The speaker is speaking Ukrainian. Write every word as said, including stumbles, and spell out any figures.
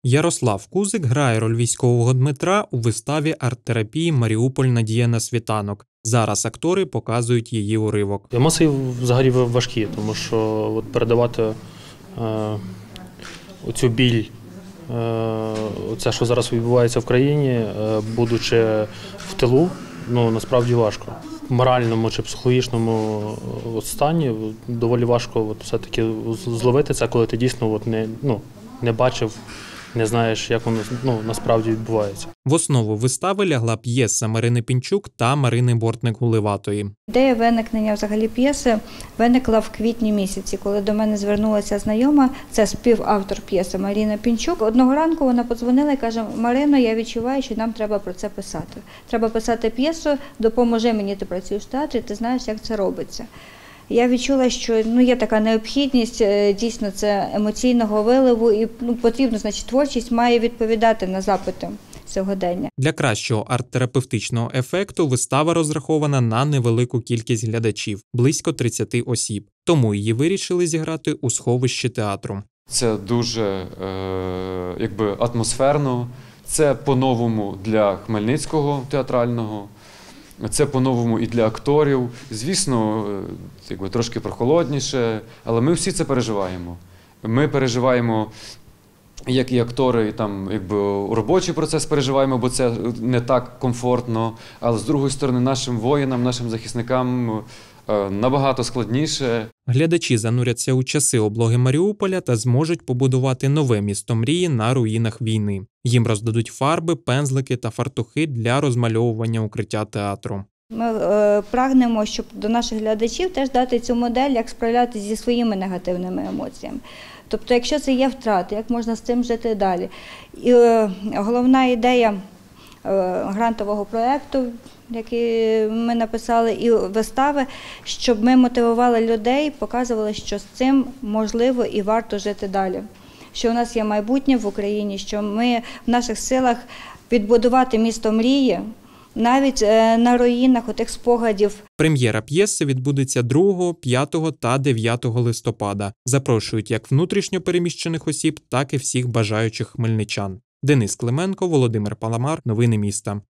Ярослав Кузик грає роль військового Дмитра у виставі арт-терапії «Маріуполь. Надія на світанок». Зараз актори показують її уривок. Емоції взагалі важкі, тому що от передавати е, оцю біль, е, це, що зараз відбувається в країні, е, будучи в тилу, ну, насправді важко. В моральному чи психологічному от стані доволі важко от, все-таки зловити це, коли ти дійсно от, не, ну, не бачив, не знаєш, як воно ну, насправді відбувається. В основу вистави лягла п'єса Марини Пінчук та Марини Бортник-Гуливатої. Ідея виникнення взагалі п'єси виникла в квітні місяці, коли до мене звернулася знайома, це співавтор п'єси Марина Пінчук. Одного ранку вона подзвонила і каже: «Марино, я відчуваю, що нам треба про це писати. Треба писати п'єсу, допоможи мені, ти працюєш в театрі, ти знаєш, як це робиться». Я відчула, що ну, є така необхідність, дійсно, це емоційного виливу, і ну, потрібно, значить, творчість має відповідати на запити сьогодення. Для кращого арт-терапевтичного ефекту вистава розрахована на невелику кількість глядачів – близько тридцяти осіб. Тому її вирішили зіграти у сховищі театру. Це дуже е, якби, атмосферно, це по-новому для Хмельницького театрального. Це по-новому і для акторів. Звісно, якби, трошки прохолодніше, але ми всі це переживаємо. Ми переживаємо, як і актори, там, якби, робочий процес переживаємо, бо це не так комфортно. Але з другої сторони, нашим воїнам, нашим захисникам набагато складніше. Глядачі зануряться у часи облоги Маріуполя та зможуть побудувати нове місто мрії на руїнах війни. Їм роздадуть фарби, пензлики та фартухи для розмальовування укриття театру. Ми е, прагнемо, щоб до наших глядачів теж дати цю модель, як справлятися зі своїми негативними емоціями. Тобто, якщо це є втрати, як можна з цим жити далі. І е, головна ідея е, грантового проєкту, який ми написали, і вистави, щоб ми мотивували людей, показували, що з цим можливо і варто жити далі. Що у нас є майбутнє в Україні, що ми в наших силах відбудувати місто мрії, навіть на руїнах отих спогадів. Прем'єра п'єси відбудеться другого, п'ятого та дев'ятого листопада. Запрошують як внутрішньо переміщених осіб, так і всіх бажаючих хмельничан. Денис Клименко, Володимир Паламар. Новини міста.